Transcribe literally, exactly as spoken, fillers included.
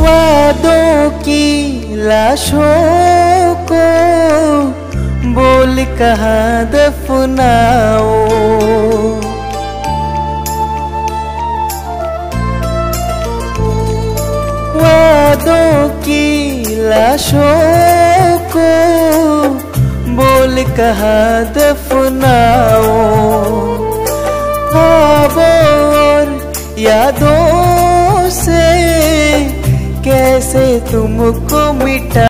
वादों की लाशों को बोल कहाँ दफनाओ। वादों की लाशों को बोल कहाँ दफनाओ। ख्वाबों और यादों से कैसे तुमको मिटा